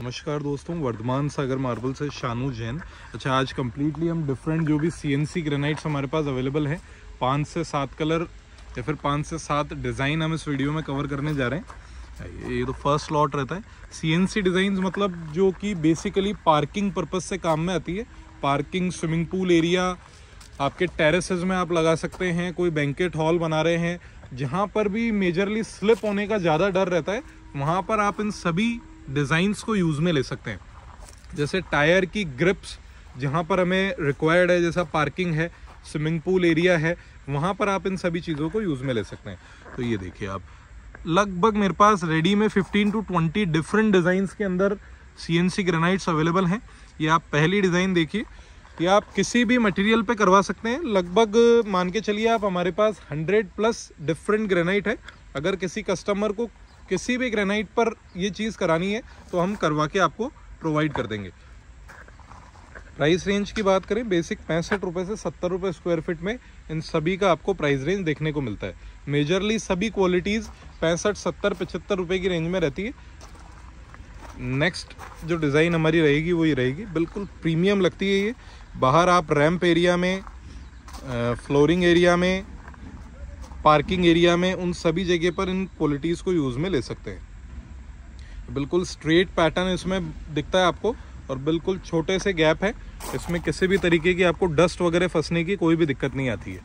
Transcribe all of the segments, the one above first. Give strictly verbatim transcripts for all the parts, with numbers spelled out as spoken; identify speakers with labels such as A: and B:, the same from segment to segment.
A: नमस्कार दोस्तों, वर्धमान सागर मार्बल से शानू जैन। अच्छा, आज कम्प्लीटली हम डिफरेंट जो भी सीएनसी ग्रेनाइट्स हमारे पास अवेलेबल हैं, पाँच से सात कलर या फिर पाँच से सात डिज़ाइन हम इस वीडियो में कवर करने जा रहे हैं। ये तो फर्स्ट लॉट रहता है। सीएनसी डिज़ाइंस मतलब जो कि बेसिकली पार्किंग पर्पज़ से काम में आती है। पार्किंग, स्विमिंग पूल एरिया, आपके टेरेसेस में आप लगा सकते हैं। कोई बैंकेट हॉल बना रहे हैं जहाँ पर भी मेजरली स्लिप होने का ज़्यादा डर रहता है, वहाँ पर आप इन सभी डिज़ाइंस को यूज़ में ले सकते हैं। जैसे टायर की ग्रिप्स जहाँ पर हमें रिक्वायर्ड है, जैसा पार्किंग है, स्विमिंग पूल एरिया है, वहाँ पर आप इन सभी चीज़ों को यूज़ में ले सकते हैं। तो ये देखिए, आप लगभग मेरे पास रेडी में fifteen to twenty different designs के अंदर सीएनसी ग्रेनाइट्स अवेलेबल हैं। ये आप पहली डिज़ाइन देखिए, ये आप किसी भी मटेरियल पे करवा सकते हैं। लगभग मान के चलिए आप, हमारे पास हंड्रेड प्लस डिफरेंट ग्रेनाइट है। अगर किसी कस्टमर को किसी भी ग्रेनाइट पर ये चीज़ करानी है तो हम करवा के आपको प्रोवाइड कर देंगे। प्राइस रेंज की बात करें, बेसिक पैंसठ रुपये से सत्तर रुपये स्क्वायर फीट में इन सभी का आपको प्राइस रेंज देखने को मिलता है। मेजरली सभी क्वालिटीज़ पैंसठ, सत्तर, पचहत्तर रुपये की रेंज में रहती है। नेक्स्ट जो डिज़ाइन हमारी रहेगी वो ये रहेगी, बिल्कुल प्रीमियम लगती है ये। बाहर आप रैंप एरिया में, फ्लोरिंग एरिया में, पार्किंग एरिया में, उन सभी जगह पर इन क्वालिटीज़ को यूज़ में ले सकते हैं। बिल्कुल स्ट्रेट पैटर्न इसमें दिखता है आपको और बिल्कुल छोटे से गैप है। इसमें किसी भी तरीके की आपको डस्ट वगैरह फंसने की कोई भी दिक्कत नहीं आती है।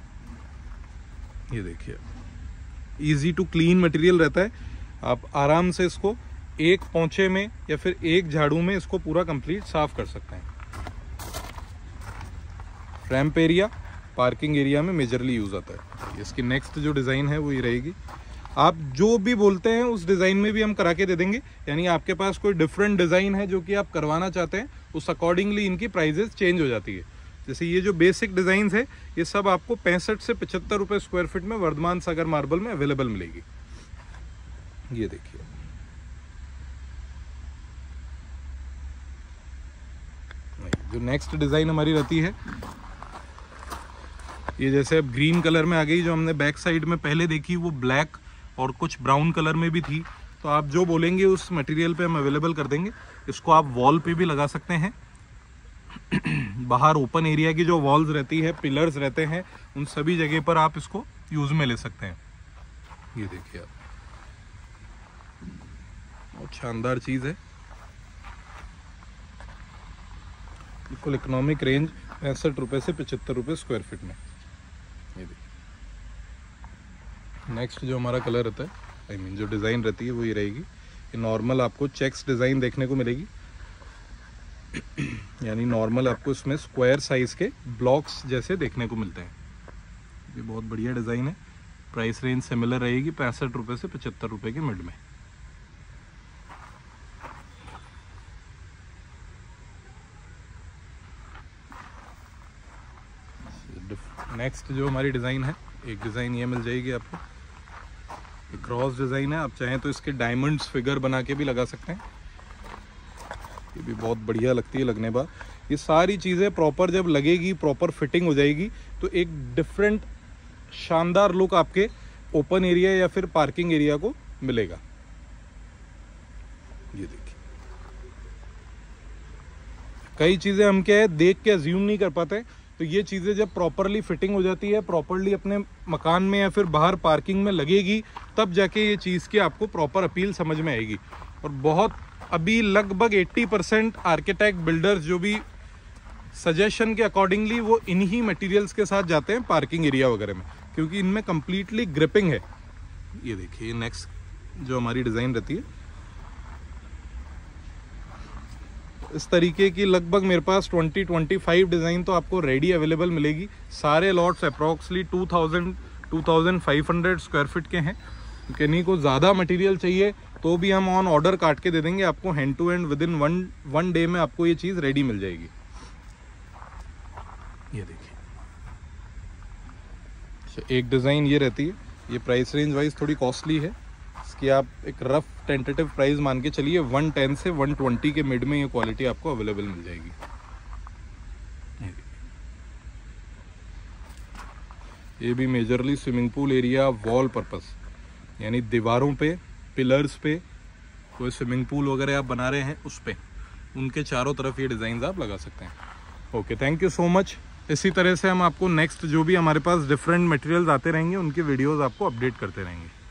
A: ये देखिए, इजी टू क्लीन मटेरियल रहता है। आप आराम से इसको एक पोंछे में या फिर एक झाड़ू में इसको पूरा कंप्लीट साफ कर सकते हैं। रैंप एरिया, पार्किंग एरिया में मेजरली यूज आता है। इसकी नेक्स्ट जो डिज़ाइन है वो ये रहेगी। आप जो भी बोलते हैं उस डिज़ाइन में भी हम करा के दे देंगे। यानी आपके पास कोई डिफरेंट डिज़ाइन है जो कि आप करवाना चाहते हैं, उस अकॉर्डिंगली इनकी प्राइजेस चेंज हो जाती है। जैसे ये जो बेसिक डिज़ाइन है, ये सब आपको पैंसठ से पचहत्तर रुपये स्क्वायर फीट में वर्धमान सागर मार्बल में अवेलेबल मिलेगी। ये देखिए, जो नेक्स्ट डिज़ाइन हमारी रहती है, ये जैसे अब ग्रीन कलर में आ गई। जो हमने बैक साइड में पहले देखी वो ब्लैक और कुछ ब्राउन कलर में भी थी। तो आप जो बोलेंगे उस मटेरियल पे हम अवेलेबल कर देंगे। इसको आप वॉल पे भी लगा सकते हैं। बाहर ओपन एरिया की जो वॉल्स रहती है, पिलर्स रहते हैं, उन सभी जगह पर आप इसको यूज में ले सकते हैं। ये देखिए आप, बहुत शानदार चीज़ है। बिल्कुल इकोनॉमिक रेंज, पैंसठ रुपये से पचहत्तर रुपये स्क्वायर फीट में। ये देखिए, नेक्स्ट जो हमारा कलर रहता है, आई I मीन mean, जो डिज़ाइन रहती है वो ये रहेगी। ये नॉर्मल आपको चेक्स डिज़ाइन देखने को मिलेगी। यानी नॉर्मल आपको इसमें स्क्वायर साइज़ के ब्लॉक्स जैसे देखने को मिलते हैं। ये बहुत बढ़िया डिज़ाइन है। प्राइस रेंज सिमिलर रहेगी, पैंसठ रुपये से पचहत्तर रुपये के मिड में। नेक्स्ट जो हमारी डिज़ाइन है, एक डिज़ाइन ये मिल जाएगी आपको। ये क्रॉस डिज़ाइन है। आप चाहें तो इसके डायमंड्स फिगर बना के भी लगा सकते हैं। ये भी बहुत बढ़िया लगती है लगने बाद। ये सारी चीज़ें प्रॉपर जब लगेगी, प्रॉपर फिटिंग हो जाएगी, तो एक डिफरेंट शानदार लुक आपके ओपन एरिया या फिर पार्किंग एरिया को मिलेगा। ये देखिए, कई चीज़ें हम क्या है देख के अज्यूम नहीं कर पाते, तो ये चीज़ें जब प्रॉपरली फिटिंग हो जाती है, प्रॉपरली अपने मकान में या फिर बाहर पार्किंग में लगेगी, तब जाके ये चीज़ की आपको प्रॉपर अपील समझ में आएगी। और बहुत अभी लगभग अस्सी परसेंट आर्किटेक्ट, बिल्डर्स जो भी सजेशन के अकॉर्डिंगली वो इन्हीं मटेरियल्स के साथ जाते हैं पार्किंग एरिया वगैरह में, क्योंकि इनमें कम्प्लीटली ग्रिपिंग है। ये देखिए, नेक्स्ट जो हमारी डिज़ाइन रहती है, इस तरीके की लगभग मेरे पास ट्वेंटी ट्वेंटी फाइव डिज़ाइन तो आपको रेडी अवेलेबल मिलेगी। सारे lots approximately two thousand two thousand five hundred square feet के हैं। किन्हीं को ज़्यादा मटेरियल चाहिए तो भी हम ऑन ऑर्डर काट के दे देंगे आपको। Hand to hand within one one day में आपको ये चीज़ रेडी मिल जाएगी। ये देखिए, एक डिज़ाइन ये रहती है। ये प्राइस रेंज वाइज थोड़ी कॉस्टली है। इसकी आप एक रफ टेंटेटिव प्राइस मान के चलिए वन टेन से वन ट्वेंटी के मिड में ये क्वालिटी आपको अवेलेबल मिल जाएगी। ये भी majorly swimming pool area, wall purpose, यानी दीवारों पे, पिलर्स पे कोई स्विमिंग पूल वगैरह आप बना रहे हैं उस पर, उनके चारों तरफ ये डिज़ाइन आप लगा सकते हैं। Okay, thank you so much. इसी तरह से हम आपको नेक्स्ट जो भी हमारे पास डिफरेंट मटेरियल्स आते रहेंगे उनकी वीडियोस आपको अपडेट करते रहेंगे।